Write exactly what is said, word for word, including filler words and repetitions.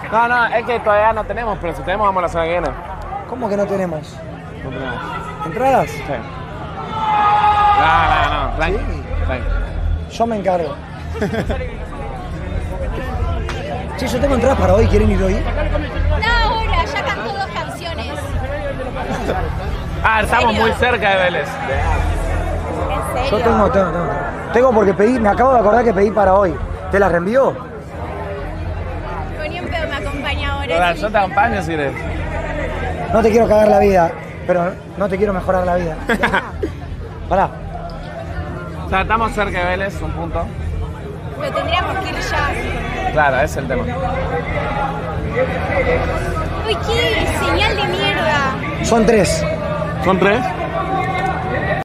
No, no, es que todavía no tenemos, pero si tenemos vamos la semana que viene. ¿Cómo que no tenemos? No tenemos. ¿Entradas? Sí. No, no, no, tranqui, Sí. tranqui. Yo me encargo. Sí, yo tengo entradas para hoy. ¿Quieren ir hoy? No, ahora, ya cantó dos canciones. Ah, estamos serio? muy cerca de Vélez. ¿En Yo serio? tengo, tengo, tengo. Tengo porque pedí, me acabo de acordar que pedí para hoy. ¿Te las reenvió? Pues ni un pedo me acompaña ahora. Ahora, sí. yo te acompaño si querés. No te quiero cagar la vida, pero no te quiero mejorar la vida. Pará. O sea, estamos cerca de Vélez, un punto. Pero tendríamos que ir ya. Claro, ese es el tema. Uy, qué señal de mierda. Son tres. ¿Son tres?